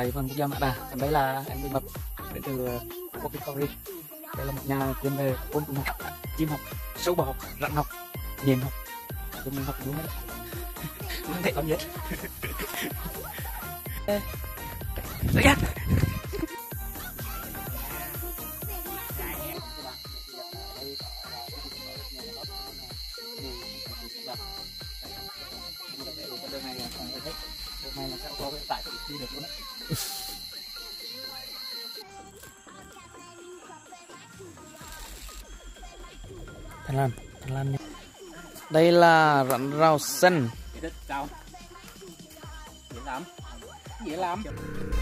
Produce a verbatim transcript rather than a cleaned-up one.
tại vườn quốc gia Mã Đà. Còn đây là anh Minh Mập đến từ Coffee. Đây là một nhà chuyên về côn trùng học, chim học, sâu bọ, rắn học, nhện học, chúng học đúng đấy. Không thể làm gì hết. Đấy nha. Đường này là còn hết. Đường này là sẽ có cái tải đi được luôn đấy. Thái Lan, Thái Lan nhé. Đây là rắn rau xanh. Dễ lắm. Dễ lắm.